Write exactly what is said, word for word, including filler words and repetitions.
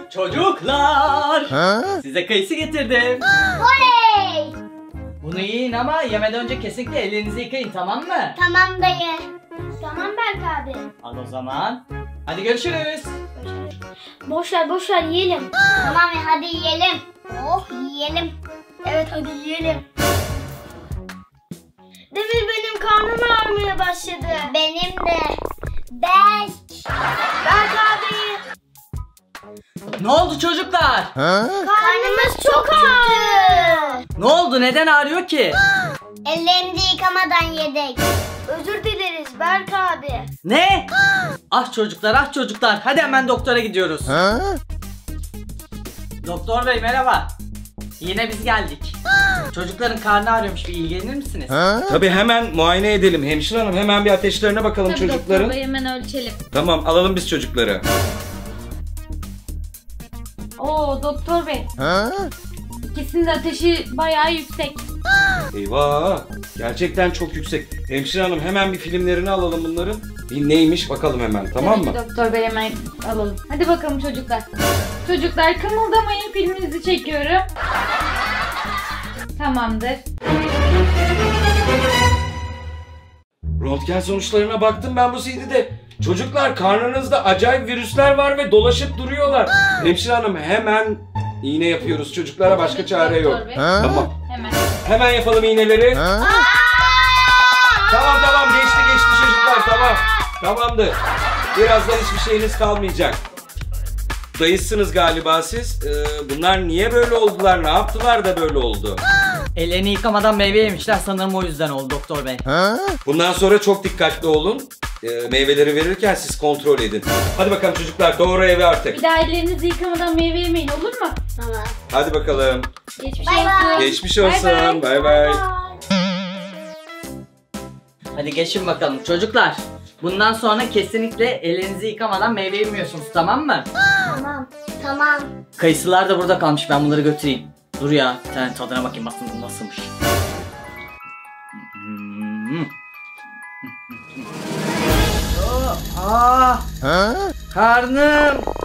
Çocuklar, size kayısı getirdim. Oley! Bunu yiyin ama yemeden önce kesinlikle ellerinizi yıkayın, tamam mı? Tamam dayı. Tamam Berk abi. Al o zaman. Hadi görüşürüz. Boş ver boş ver yiyelim. Tamam ya hadi yiyelim. Oh yiyelim. Evet hadi yiyelim. Demir benim karnım ağrımaya başladı. Benim de. Berk. Berk abi. Ne oldu çocuklar? Karnımız çok ağrıyor. Ne oldu? Neden ağrıyor ki? Ellerimizi yıkamadan yedik. Özür dileriz Berk abi. Ne? Ah çocuklar, ah çocuklar. Hadi hemen doktora gidiyoruz. Doktor bey merhaba. Yine biz geldik. Çocukların karnı ağrıyormuş, bir ilgilenir misiniz? Tabii hemen muayene edelim. Hemşire hanım hemen bir ateşlerine bakalım Tabii çocukların. doktor bey, hemen ölçelim. Tamam, alalım biz çocukları. Oo doktor bey. İkisinin de ateşi bayağı yüksek. Eyvah! Gerçekten çok yüksek. Hemşire hanım hemen bir filmlerini alalım bunların. Bir neymiş bakalım hemen, tamam Tabii mı? ki doktor bey, hemen alalım. Hadi bakalım çocuklar. Çocuklar kımıldamayın, filminizi çekiyorum. Tamamdır. Röntgen sonuçlarına baktım ben bu C D'de. Çocuklar karnınızda acayip virüsler var ve dolaşıp duruyorlar. Hemşire hanım hemen iğne yapıyoruz çocuklara, başka Tabii ki çare yok. doktor bey. Tamam. Hemen. Hemen yapalım iğneleri. Tamam tamam, geçti geçti çocuklar, tamam. Tamamdır. Birazdan hiçbir şeyiniz kalmayacak. Dayısınız galiba siz. Ee, bunlar niye böyle oldular? Ne yaptılar da böyle oldu? Ellerini yıkamadan meyve yemişler, sanırım o yüzden oldu doktor bey. Bundan sonra çok dikkatli olun. Ee, meyveleri verirken siz kontrol edin. Hadi bakalım çocuklar, doğru eve artık. Bir daha ellerinizi yıkamadan meyve yemeyin, olur mu? Tamam. Hadi bakalım. Geçmiş Bay olsun. bay. Geçmiş olsun. Bay Bay bay. Hadi geçin bakalım çocuklar. Bundan sonra kesinlikle ellerinizi yıkamadan meyve yemiyorsunuz, tamam mı? Tamam. Tamam. Kayısılar da burada kalmış, ben bunları götüreyim. Dur ya, bir tane tadına bakayım aslında nasılmış. Hmm. Oh, ah, karnım.